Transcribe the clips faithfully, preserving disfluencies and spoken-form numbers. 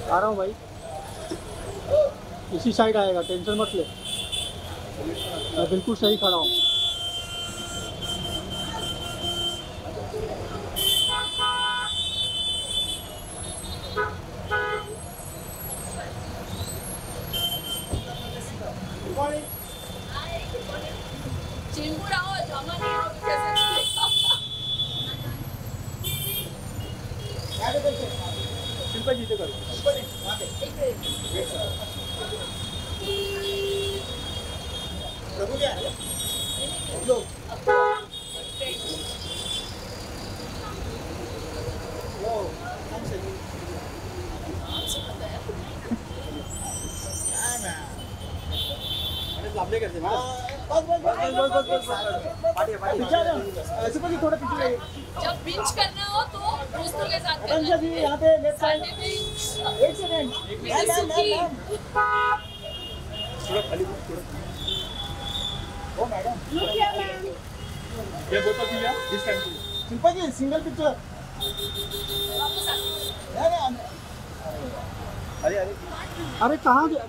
आ रहा हूँ भाई, इसी साइड आएगा, टेंशन मत ले, मैं बिल्कुल सही खड़ा हूँ। चेंबूर आओ, झामा नहीं आओ, कैसे? शिल्पा जी करो, प्रभु क्या है? लोग सामने करते हैं, बस बस बस बस बस पार्टी पार्टी ऐसे पर थोड़ा पीछे। जब बिंच करना हो तो दोस्तों के साथ करना। अंशा जी यहाँ पे लेफ्ट साइड, एक सेकंड, थोड़ा खाली थोड़ा। ओ मैडम, ये बोतल भी यार this time. Shilpa ji single picture. अरे अरे अरे कहाँ गया?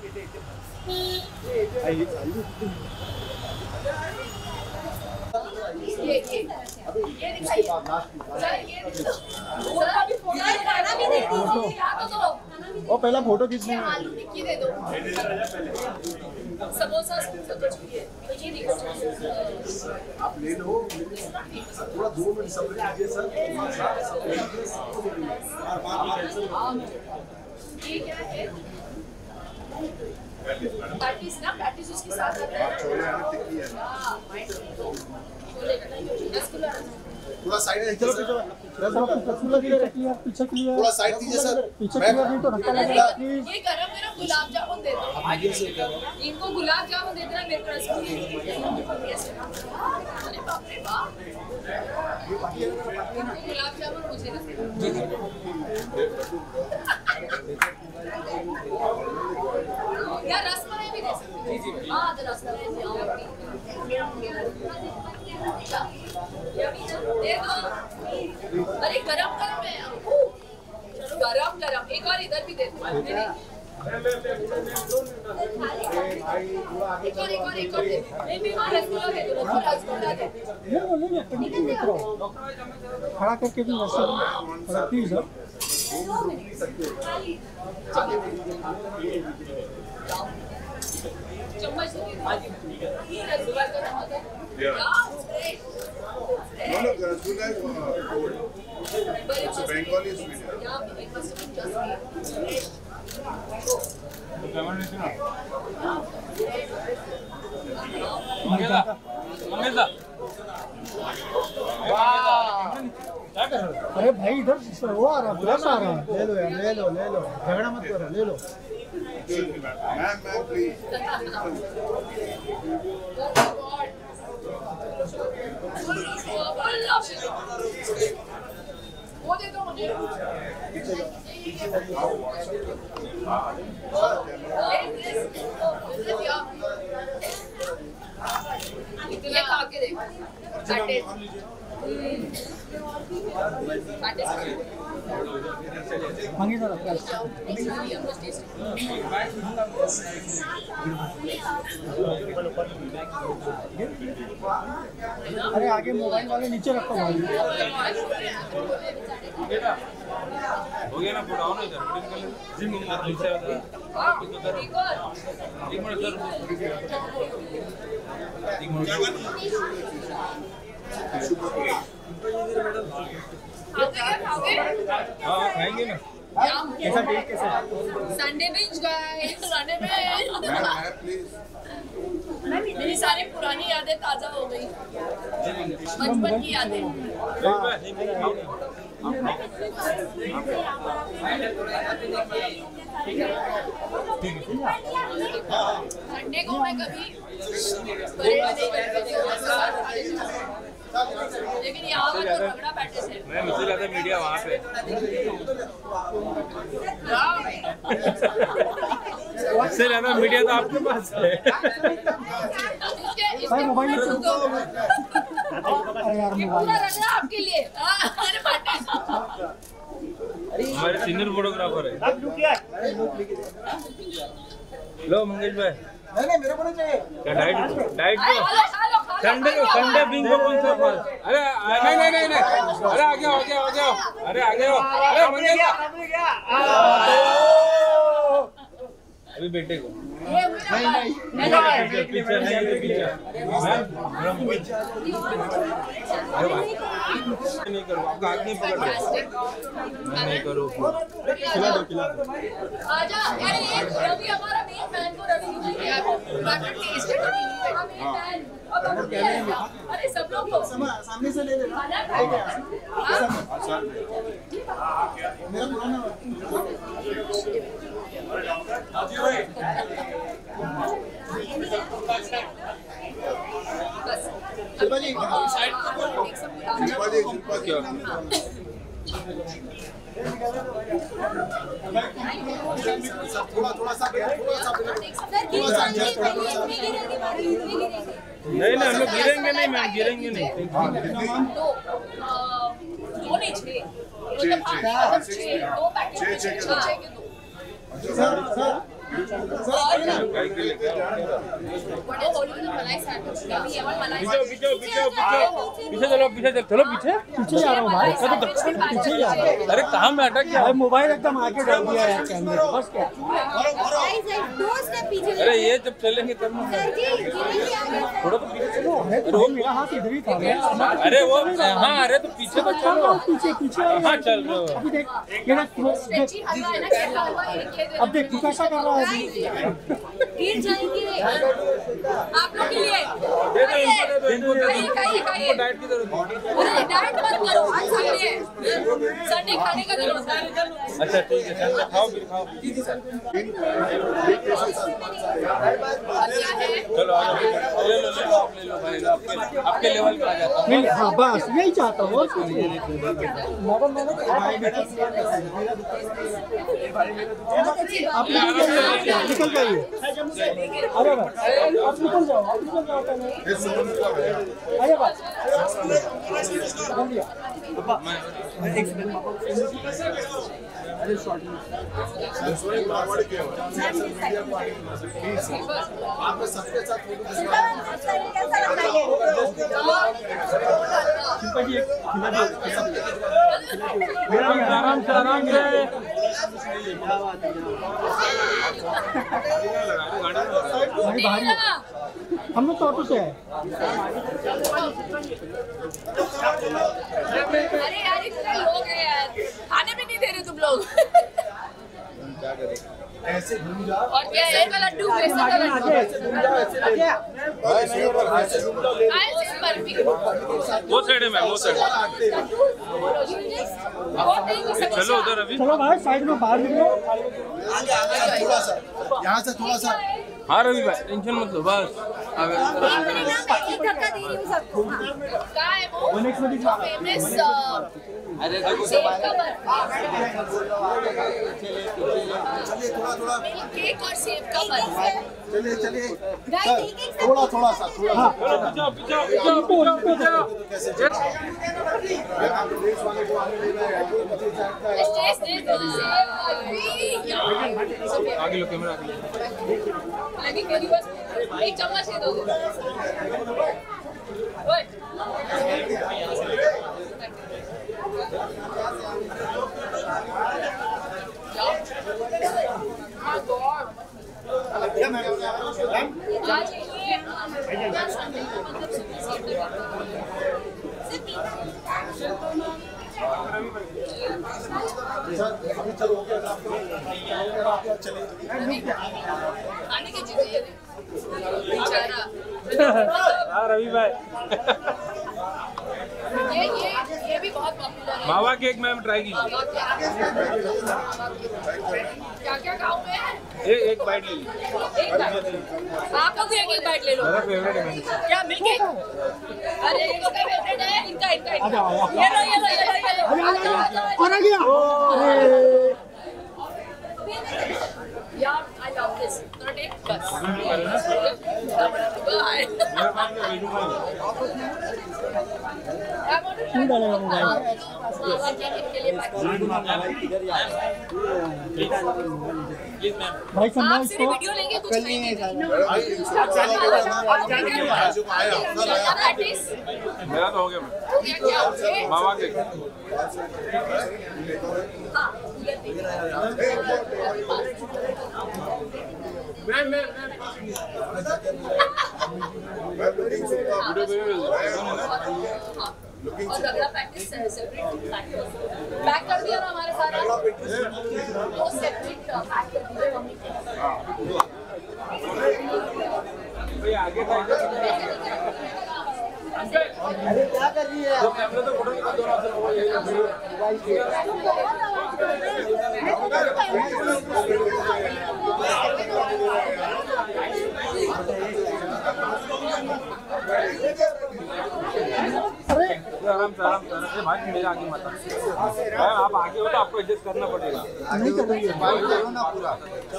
ये ये ये दिखाइए सर, ये जरा भी फोटो खाना भी दे दीजिए, या तो दो वो पहला फोटो खींचने में आलू टिक्की दे दो, समोसा सब कुछ चाहिए, तो ये देखो आप ले लो, थोड़ा दो मिनट सब्र कीजिए सर। ये क्या है? पैटिस ना, पैटिस उसके साथ आता है। थोड़ा साइड में, चलो पीछे पीछे क्लियर, थोड़ा साइड दीजिए सर, पीछे क्लियर नहीं तो धक्का लगेगा प्लीज। ये गरम गरम गुलाब जामुन दे दो, इनको गुलाब जामुन दे देना, मेरे को रसगुल्ले। अरे बाप रे बाप, इनको गुलाब जामुन मुझे यार रसमलाई भी दे सकते हैं। हाँ तो रसमलाई दे दो, दे दो। अरे गरम गरम है, गरम गरम। एक और इधर भी दे दो, एक और एक और एक और दे दो। नहीं भी वहाँ रसगुल्ला दे दो, रसगुल्ला दे दो। ले लो ले लो खड़ा करके भी वैसे थोड़ा प्लीज। चम्मच दो, ये रसगुल्ला का नाम है क्या? No, no, rasgulla is cold. It's a Bengali sweet. Yeah, it must have been just me. मंगेला मंगेला अरे भाई इधर वो आ रहा है, ब्रश आ रहा है, ले लो यार, ले लो ले लो, झगड़ा मत करो, ले लो। Ma'am, ma'am, please. वो दे दो मुझे। ये खा के देख, मंगी जरा अरे आगे मोबाइल वाले नीचे रखो भाई। हो गया ना, फोटो आओ ना इधर जिम में नीचे आता है। एक मिनट सर, एक मिनट हाँ खाएंगे ना। कैसा टेस्ट कैसा? Sunday binge guys, Sunday binge. Ma'am, ma'am, please. मेरी सारी पुरानी यादें ताजा हो गई, बचपन की यादें। संडे को मैं कभी लेकिन यहाँ पर तो रगड़ा पैटिस है। मैं मुझे लगा मीडिया वहाँ पे। उससे ज़्यादा मीडिया तो आपके पास है। भाई मोबाइल में पूरा रगड़ा आपके लिए। अरे पैटिस, अरे हमारे सीनियर फोटोग्राफर है। लो मंगेश भाई। नहीं नहीं मेरे को नहीं चाहिए। क्या डाइट डाइट को संडे को संडे बिंग को कौन सा फल? अरे नहीं नहीं नहीं नहीं अरे आ गया आ गया आ गया अरे आ गया अरे मंगेश अभी बेटे को नहीं नहीं पीछे नहीं पीछे नहीं करो आपका हाथ नहीं पकड़ मैं नहीं करूँ खिला दो खिला दो आजा यार ये रवि हमारा मेन फैन को रवि चाहिए वाटर टेस्ट है मेन फैन अब हम अरे सब लोग को सामने से ले लेना। खाना खाएगा मेरा पुराना शिल्पा जी शिल्पा जी शिल्पा जी थोड़ा थोड़ा सा थोड़ा सा नहीं नहीं हम लोग गिरेंगे नहीं मैम गिरेंगे नहीं तो दो नहीं छह दो पैकेट छह के दो सर सर पीछे पीछे पीछे पीछे चलो पीछे चलो पीछे पीछे जा रहा हूँ भाई पीछे जा रहा हूँ। अरे कहाँ में अटक गया मोबाइल एकदम आगे डाल दिया है कैमरे को बस क्या। अरे ये जब चलेंगे तब थोड़ा तो पीछे चलो अरे वो मेरा हाथ इधर ही था। अरे वो हाँ अरे तो पीछे तो चलो पीछे पीछे हाँ चल रहे हो अभी देख ये ना अब देख तू कैसा कर रहा है अभी। गिर जाएंगे आप लोग के लिए दे दो इनको दे दो इनको दे खाइए खाइए खाइए दो डाइट की जरूरत अरे डाइट मत करो आज संडे है संडे खाने का दिन होता है। अच्छा ठीक है संडे खाओ फिर खाओ चलो आ जाओ ले लो ले लो आप ले लो भाई आपके आपके लेवल पे आ जाता हूँ नहीं हाँ बस यही चाहता हूँ आप निकल जाइए अरे बस आप निकल जाओ आप निकल जाओ अरे बस आपने सबके साथ आराम से आराम से हम लोग तो ऑटो से है। अरे यार इतने लोग हैं यार खाने भी नहीं दे रहे तुम लोग ऐसे घूम जाओ और क्या है का लड्डू बेसन का लड्डू वो साइड है मैम वो साइड चलो उधर अभी चलो भाई साइड में बाहर निकलो आगे आगे थोड़ा सा यहाँ से थोड़ा सा हाँ रवि भाई टेंशन मत लो बस अरे चलिए थोड़ा थोड़ा केक और सेब का बर्फ चलिए चलिए थोड़ा थोड़ा सा थोड़ा सा पीछे पीछे पीछे पीछे कैसे पुलिस वाले को आने दे रहे हैं आगे लो कैमरा आगे लो एक चम्मच दे दो खाने की चीजें हाँ रवि भाई ये ये ये भी बहुत पॉपुलर है मावा केक मैम ट्राई कीजिए क्या क्या खाऊं मैं एक एक बाइट ले लीजिए एक बाइट आप लोग भी एक एक बाइट ले लो मेरा फेवरेट है मैम क्या मिलके अरे ये लोग का फेवरेट है इनका इनका ये लो ये लो ये लो ये लो और आ गया यार आई लव दिस थोड़ा टेक बस बाय क्यों डालेगा मोबाइल भाई संभाल आपसे भी वीडियो लेंगे कुछ करेंगे मेरा तो हो गया हो गया क्या मामा के हाँ मैम मैम और अगला प्रैक्टिस सेपरेट पैक कर दिया ना हमारे सारा वो सेपरेट पैक कर दिया मम्मी भाई आगे अरे क्या कर रही है जो कैमरे तो फोटो निकाल दो ना सर वो यही आराम से आराम से अरे भाई मेरे आगे मत भाई आप आगे हो तो आपको एडजस्ट करना पड़ेगा नहीं कर रही है ना पूरा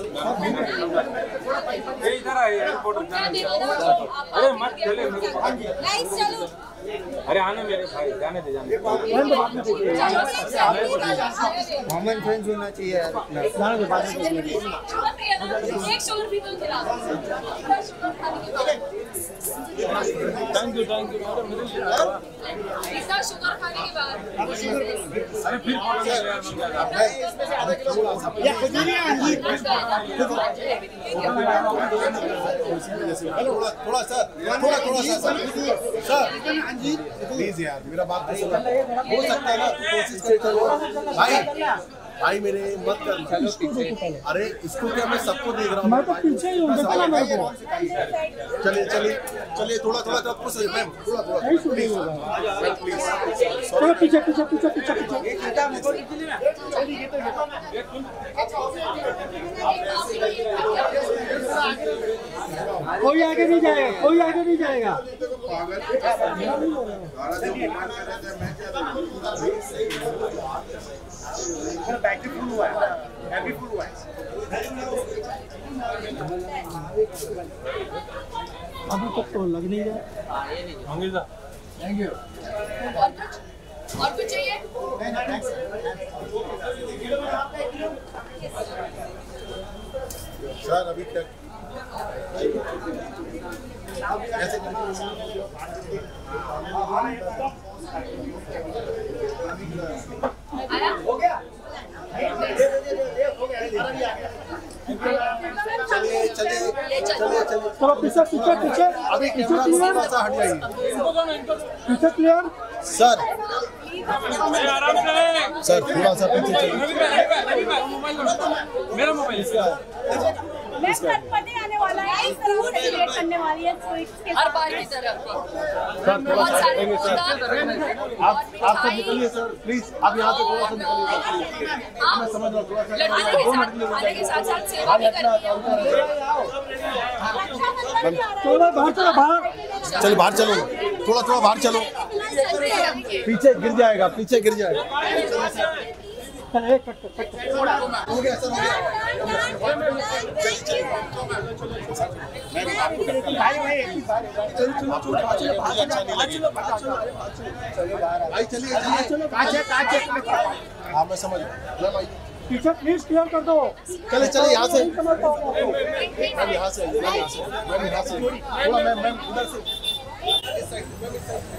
ये इधर आए फोटो अरे मत चले गाइस चलो अरे आने मेरे भाई जाने दे जाने कॉमन फ्रेंड्स होना चाहिए यार जाने दे बाद में एक शुगर भी तो खिला शुगर खाने के बाद thank you thank you madam मेरे लिए इसका शुगर खाने के बाद अरे फिर फोटो ले यार या कुछ नहीं है थोड़ा थोड़ा सर थोड़ा थोड़ा सा सर सर प्लीज यार मेरा बात तो सुनो हो सकता है ना कोशिश कर चलो भाई भाई मेरे मत कर अरे इसको क्या मैं सबको देख रहा हूँ मैं तो पीछे ही हूँ देखो ना मेरे को चलिए चलिए चलिए थोड़ा थोड़ा थोड़ा सर मैम थोड़ा थोड़ा नहीं शूटिंग होगा मैम प्लीज चलो पीछे पीछे पीछे पीछे पीछे कोई आगे नहीं जाएगा कोई आगे नहीं जाएगा पागल सारा जो डिमांड कर रहे थे मैं क्या मेरा बैटरी फुल हुआ है बैटरी फुल हुआ है अभी तक तो लग नहीं रहा मंगिल दा थैंक यू और कुछ और कुछ चाहिए सर अभी तक ऐसे आया हो गया चलिए चलिए चलिए चलिए चलो पीछे पीछे पीछे अभी पीछे कैमरा क्लियर थोड़ा सा हट जाइए पीछे क्लियर सर आराम से सर थोड़ा सा पीछे चलिए मेरा मोबाइल मैं गणपति आने वाला है इस तरह से सेलिब्रेट करने वाली है स्वीट्स के हर बार की तरह बहुत सारे आप आप सब निकलिए सर प्लीज आप यहाँ से थोड़ा सा निकलिए मैं समझ रहा हूँ थोड़ा सा लड़के के साथ साथ सेवा भी करनी है चलो बाहर चलो बाहर चलो बाहर चलो थोड़ा थोड़ा बाहर चलो पीछे गिर जाएगा पीछे गिर जाएगा चल एक कट कट कट हो गया सर हो गया भाई भाई एक ही बार भाई चलिए चलिए काचे काचे हाँ मैं समझ रहा हूँ पीछे प्लीज क्लियर कर दो चले चले यहाँ से नहीं समझ पाऊंगा मैम यहाँ से मैम यहाँ से मैम यहाँ से थोड़ा मैम मैम उधर से इस साइड मैम इस साइड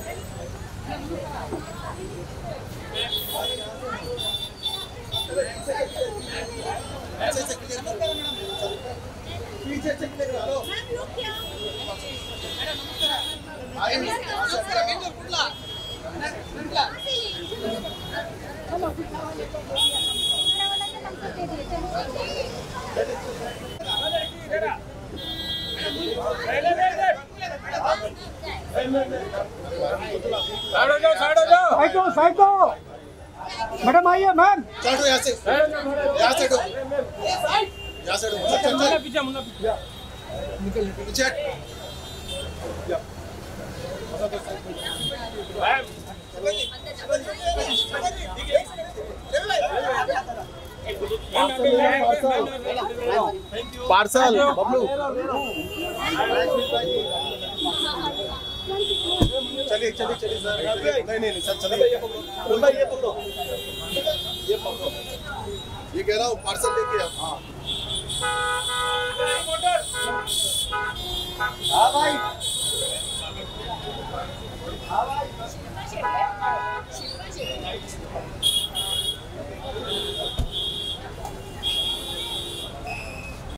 ऐसे से क्लियर कर पीछे से क्लियर करो भाई साइड हो जाओ साइड हो जाओ साइड दो साइड दो मैडम आइए मैम चलो यहाँ से यहाँ से दो यहाँ से दो चल चल मुन्ना पीछे मुन्ना पीछे निकल पीछे पार्सल बबलू चलिए चलिए चलिए सर नहीं नहीं नहीं सर चलिए ये पकड़ो ये पकड़ो ये पकड़ो ये कह रहा हूँ पार्सल लेके आओ।